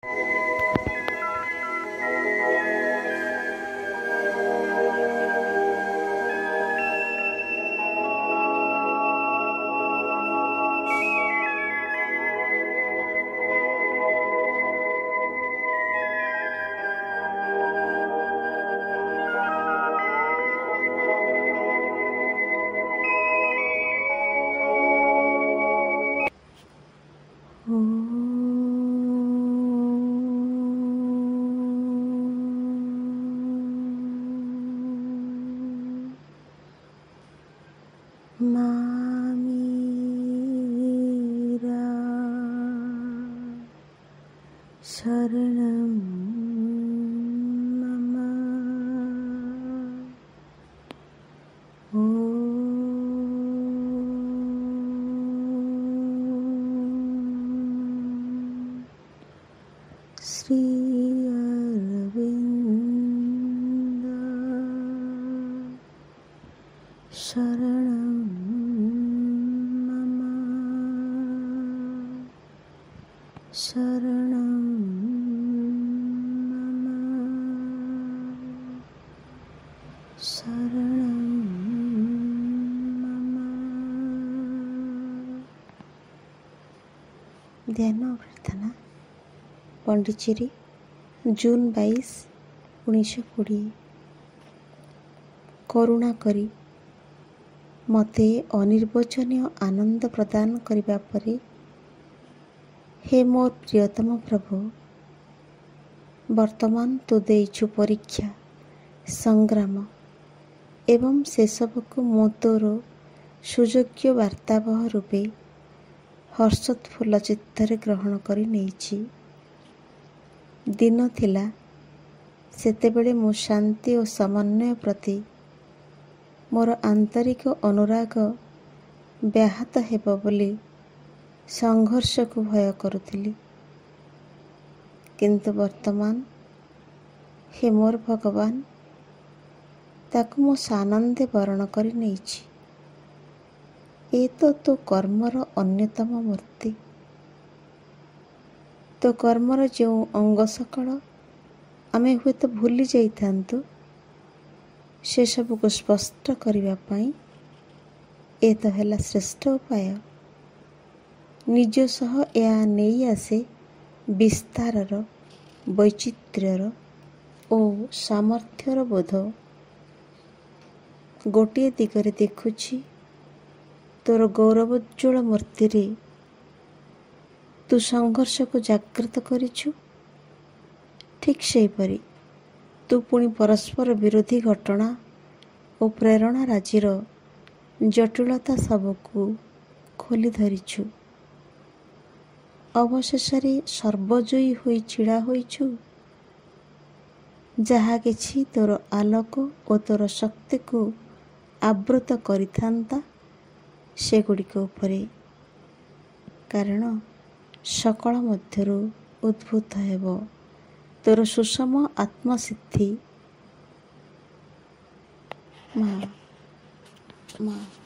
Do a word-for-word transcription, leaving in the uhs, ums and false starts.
मामीरा शरणं मम। ॐ श्री अरविन्द शरणं मम। शरणं मम। शरणं मम। ध्यान प्रार्थना। पौंडीचेरी जून बाईस उन्नीस कोड़े। करुणा करी मते अनिर्वचनीय आनंद प्रदान करिबा परे हे मोर प्रियतम प्रभु, वर्तमान तू देइछु परीक्षा संग्राम एवं से सबको मो तोर सुयोग्य वार्तावह रूपे हर्षोत्फुल्ल चित्तरे ग्रहण करी नेइछि। दिन थिला सेतेबेले मो शांति और समन्वय प्रति मोर आंतरिक अनुराग व्याहत हेब बोली संघर्ष को भय करुथिली, किंतु वर्तमान हे मोर भगवान ताकु मो सानंदे वरण करी नेइछि। ए तो तो कर्मर अन्यतम मूर्ति। तो कर्मर जो अंग सकल आमे हुए तो भूली जाइथांतु, से सबको स्पष्ट करिबा पई ए तो हेला श्रेष्ठ उपाय। निज सह या नहीं आसे विस्तारर वैचित्र्यर ओ सामर्थ्यर बोध। गोटे दिगरे देखुछि तोर गौरवोज्ज्वल मूर्ति रे तू संघर्ष को जागृत करिछु। ठीक सेहीपरि तू पुणी परस्पर विरोधी घटना और प्रेरणा राजीर जटिलता सबको खोली धरिछु। अवशेषरे सर्वजयी होई छिड़ा होइछु। जहा किछि तोर आलोक और तोर शक्ति को आवृत करिथांता सेगुड़िक उपरे, कारण सकल मध्यरु उद्भूत हेब तोर सुषम आत्मसिद्धि। माँ माँ